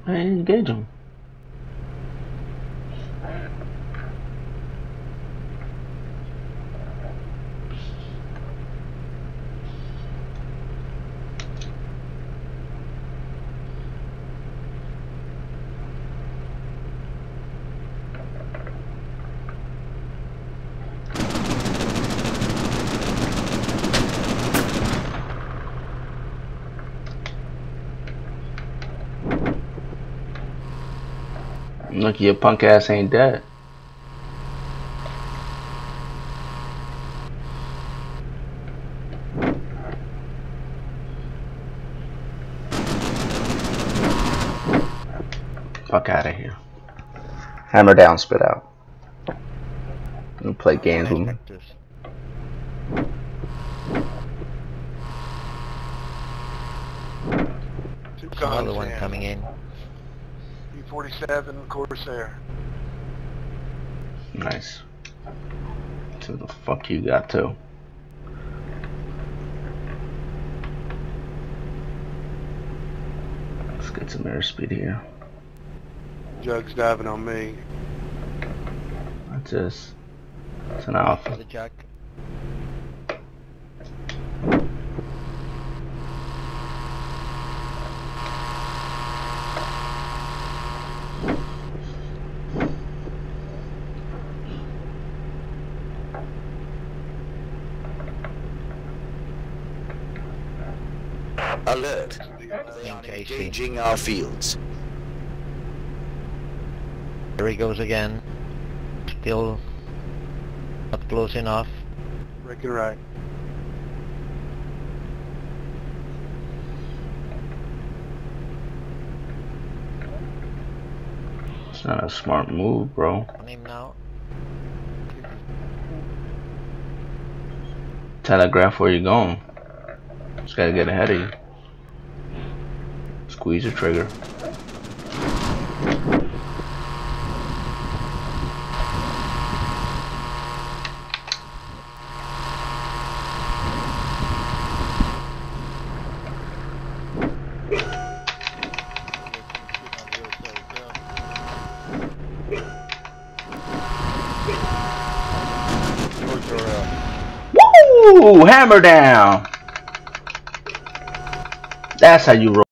Hey, engage him. Look, your punk ass ain't dead. Fuck out of here. Hammer down, spit out. You play games with me. Another one coming in. P-47 Corsair. Nice. So the fuck you got to? Let's get some airspeed here. Jug's diving on me. That's just. It's an alpha. The jug. Alert. They are engaging our fields. There he goes again. Still not close enough. Breaking right. It's not a smart move, bro. On him now. Telegraph where you're going. Just gotta get ahead of you. Squeeze the trigger. Woo! Hammer down! That's how you roll.